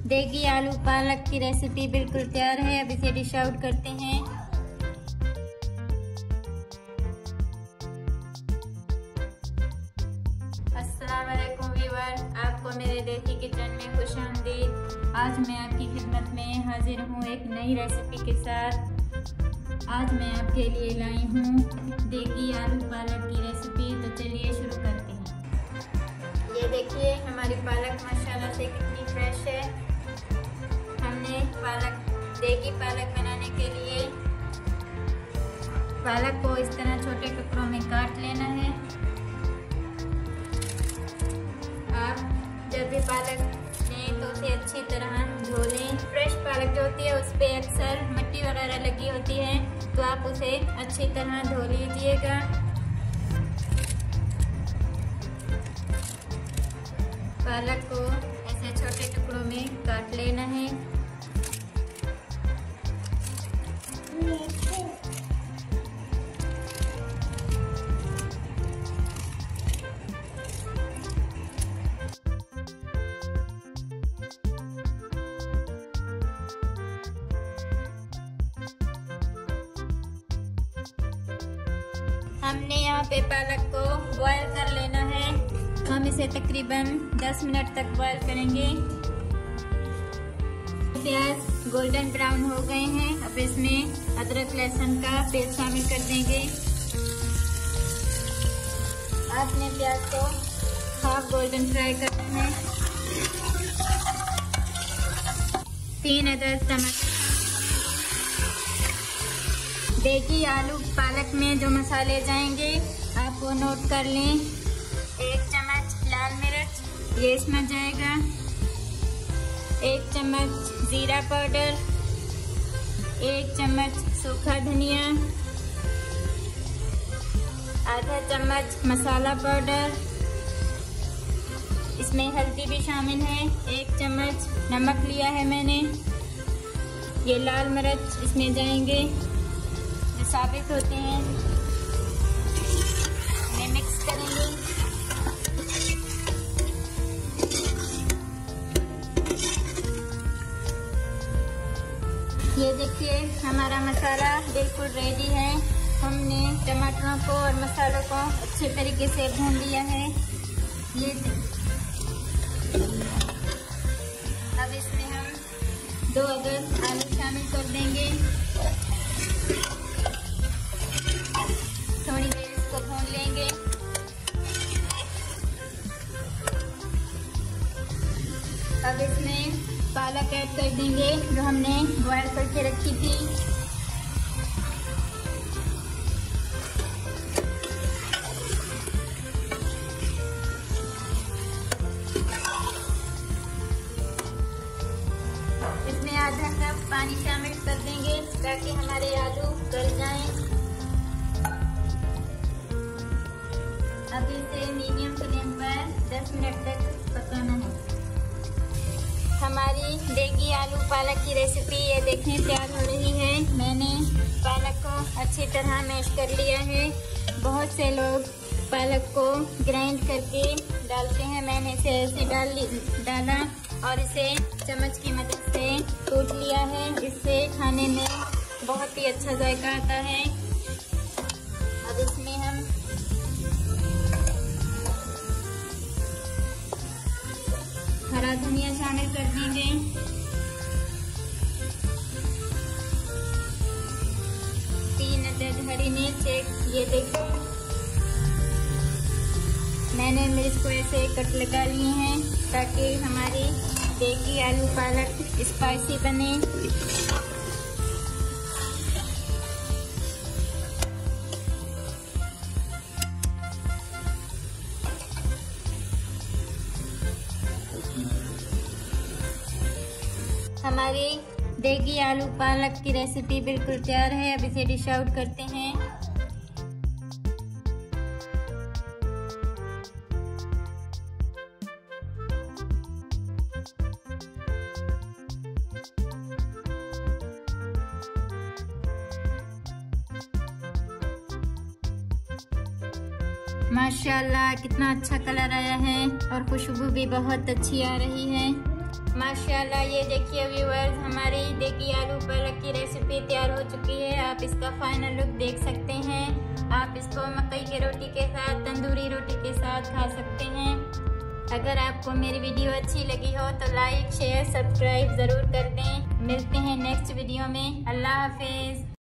देगी आलू पालक की रेसिपी बिल्कुल तैयार है। अब इसे डिश आउट करते हैं। अस्सलाम वालेकुम व्यूअर, आपको मेरे देसी किचन में खुशामदीद। आज मैं आपकी खिदमत में हाजिर हूँ एक नई रेसिपी के साथ। आज मैं आपके लिए लाई हूँ देगी आलू पालक की रेसिपी। तो चलिए शुरू करते हैं। ये देखिए हमारी पालक माशाल्लाह से कितनी फ्रेश है। हमने देगी पालक बनाने के लिए पालक को इस तरह छोटे टुकड़ों में काट लेना है। आप जब भी पालक लें तो उसे अच्छी तरह धो लें। फ्रेश पालक जो होती है उस पर अक्सर मिट्टी वगैरह लगी होती है, तो आप उसे अच्छी तरह धो लीजिएगा। पालक को ऐसे छोटे टुकड़ों में काट लेना है। हमने यहाँ पे पालक को बॉयल कर लेना है। हम इसे तकरीबन 10 मिनट तक बॉयल करेंगे। प्याज गोल्डन ब्राउन हो गए हैं। अब इसमें अदरक लहसुन का पेस्ट शामिल कर देंगे। आपने प्याज को हाफ गोल्डन फ्राई करना है। 3 अदद टमाटर। देगी आलू पालक में जो मसाले जाएंगे आप वो नोट कर लें। 1 चम्मच लाल मिर्च ये इसमें जाएगा। 1 चम्मच जीरा पाउडर, 1 चम्मच सूखा धनिया, आधा चम्मच मसाला पाउडर। इसमें हल्दी भी शामिल है। 1 चम्मच नमक लिया है मैंने। ये लाल मिर्च इसमें जाएंगे जो साबित होते हैं। इन्हें मिक्स करेंगे। ये देखिए हमारा मसाला बिल्कुल रेडी है। हमने टमाटरों को और मसालों को अच्छे तरीके से भून लिया है। ये अब इसमें हम 2 अदद आलू शामिल कर देंगे। थोड़ी देर इसको भून लेंगे। अब इसमें पालक ऐड कर देंगे जो हमने बॉयल करके रखी थी। इसमें आधा कप पानी शामिल कर देंगे ताकि हमारे आलू गल जाएं। अब इसे मीडियम फ्लेम पर 10 मिनट तक पकाना है। हमारी देगी आलू पालक की रेसिपी ये देखने तैयार हो रही है। मैंने पालक को अच्छी तरह मैश कर लिया है। बहुत से लोग पालक को ग्राइंड करके डालते हैं। मैंने इसे ऐसे डाला और इसे चम्मच की मदद से कूट लिया है। इससे खाने में बहुत ही अच्छा जायका आता है। अब इसमें हम हरा धनिया शामिल कर देंगे। तीन अदद हरी मिर्च। ये देखो मैंने मिर्च को ऐसे कट लगा लिए हैं ताकि हमारी देगी आलू पालक स्पाइसी बने। हमारी देगी आलू पालक की रेसिपी बिल्कुल तैयार है। अब इसे डिश आउट करते हैं। माशाल्लाह कितना अच्छा कलर आया है और खुशबू भी बहुत अच्छी आ रही है। माशाल्लाह, ये देखिए व्यूअर्स, हमारी देगी आलू पालक की रेसिपी तैयार हो चुकी है। आप इसका फाइनल लुक देख सकते हैं। आप इसको मकई के रोटी के साथ, तंदूरी रोटी के साथ खा सकते हैं। अगर आपको मेरी वीडियो अच्छी लगी हो तो लाइक, शेयर, सब्सक्राइब ज़रूर कर दें। मिलते हैं नेक्स्ट वीडियो में। अल्लाह हाफिज़।